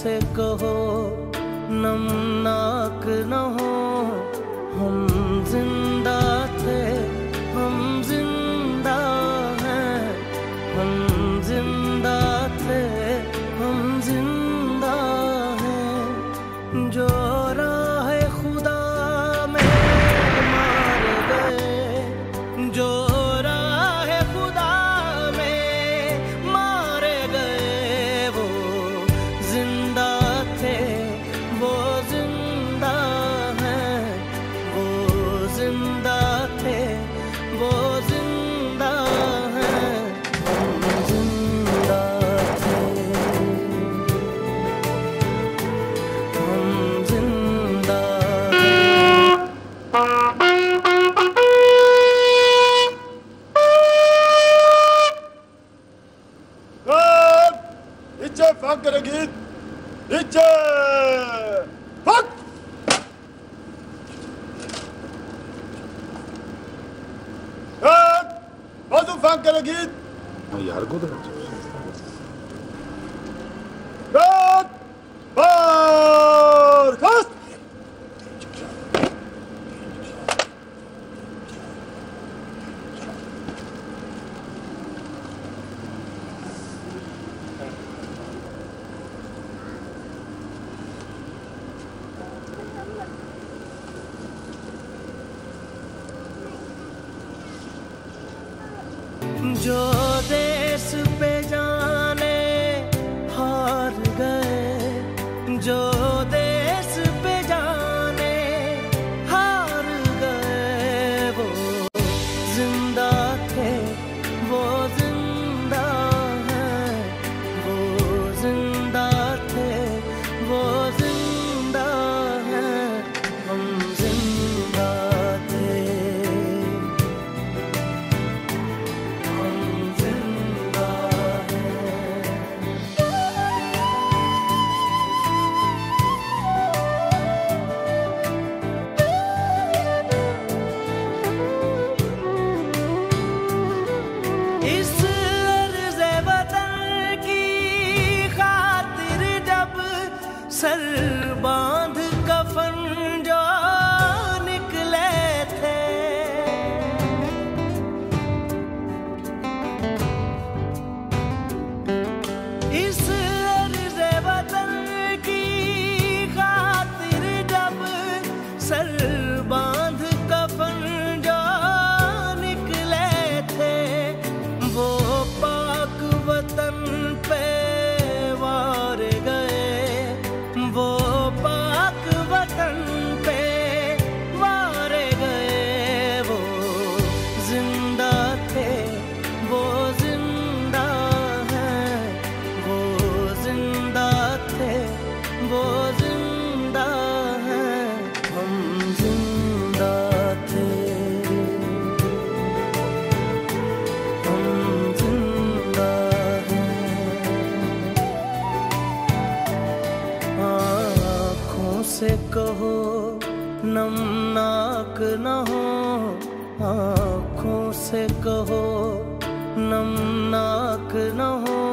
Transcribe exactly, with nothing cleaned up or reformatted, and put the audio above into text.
से कहो नमनाक न हो, हम जिंदा थे हम जिंदा हैं, हम जिंदा थे हम जिंदा हैं। जो राह खुदा में मार गए, जो राह खुदा में मारे गए, वो जिंदा थे वो जिंदा हैं, वो जिंदा थे वो जिंदा हैं, हम जिंदा थे हम जिंदा नीचे फेंक कर गीत नीचे फेंक। बाजू फेंक कर गीत यार को तो बरखास्त। जो देश पे जाने हार गए, जो देश पे जाने हार गए, वो जिंदा थे वो जिंदा हैं, वो जिंदा थे वो जिंदा हैं, हम जिंदा थे हम जिंदा हैं। इस अर्ज़े वतन की खातिर जब सर बांध कफन जो निकले थे, इस अर्ज़े वतन की खातिर जब सर बांध कफन जो निकले थे, वो पाक वतन पे वार गए, वो पाक वतन पे वार गए, वो जिंदा थे वो जिंदा हैं, वो जिंदा थे वो जिंदा हैं, हम जिंदा थे हम जिंदा हैं। आँखों से कहो नमनाक न हो, आँखों से कहो नमनाक न हो,